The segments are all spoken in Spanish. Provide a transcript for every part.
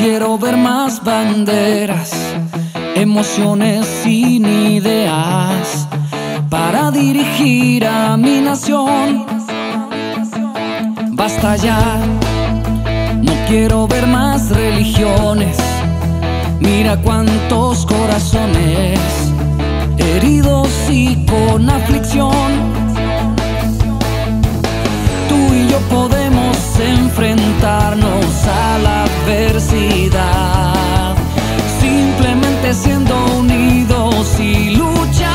quiero ver más banderas, emociones sin ideas para dirigir a mi nación. Basta ya, no quiero ver más religiones. Mira cuántos corazones heridos y con aflicción. Tú y yo podemos enfrentarnos a la adversidad, simplemente siendo unidos y luchar.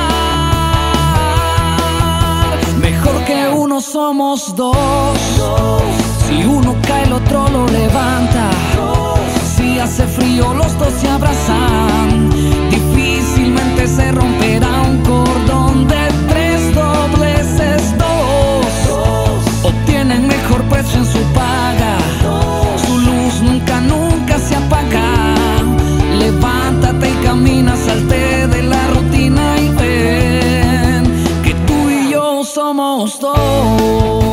Mejor que uno somos dos. Si uno cae el otro lo levanta. Si hace frío los dos se abrazan. Difícilmente se romperá un cordón de tres dobleces. Dos obtienen mejor precio en su paga. Su luz nunca, nunca se apaga. Levántate y camina, salte de la rutina y ven que tú y yo somos dos.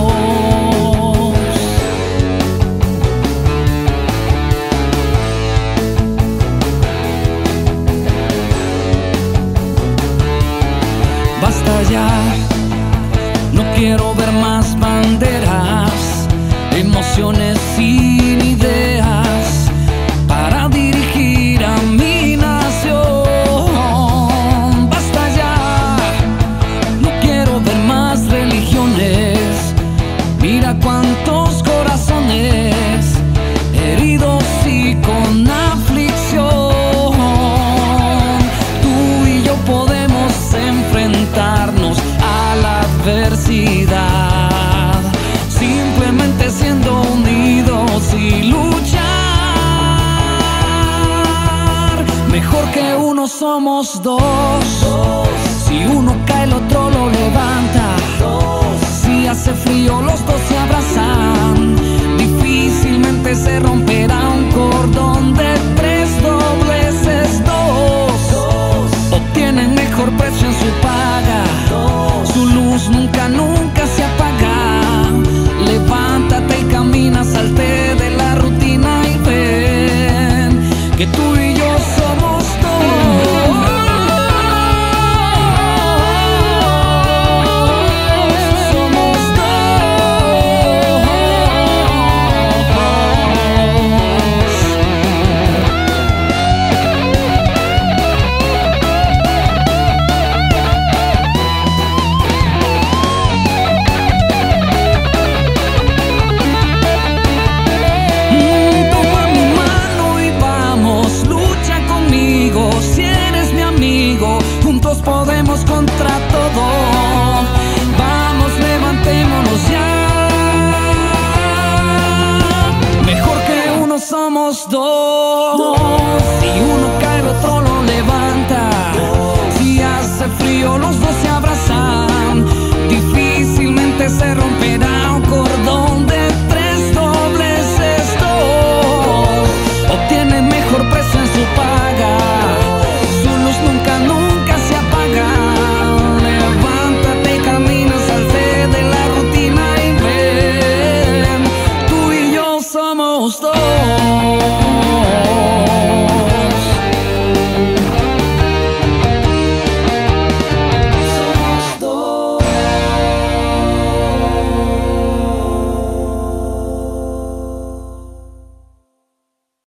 Basta ya, no quiero ver más banderas, emociones sin ideas para dirigir a mi nación. Basta ya, no quiero ver más religiones. Mira cuántos corazones heridos y con aflicción. Tú y yo podemos enfrentarnos a la adversidad, simplemente siendo unidos y luchar. Mejor que uno somos dos. Si uno cae el otro lo levanta. Si hace frío los dos se abrazan. Difícilmente se romperá un cordón de tres dobleces. Dos obtienen mejor precio en su paga. Su luz nunca, nunca se apaga. Levántate y camina, salte de la rutina y ven que tú y yo somos dos. Juntos podemos contra todo. Vamos, levantémonos ya. Mejor que uno somos dos. Si uno cae el otro lo levanta. Si hace frío los dos se abrazan. Difícilmente se romperá un cordón de tres dobleces. Dos obtienen mejor precio en su paga. Su luz nunca, nunca se apaga. Levántate y camina, salte de la rutina y ven, tú y yo somos dos.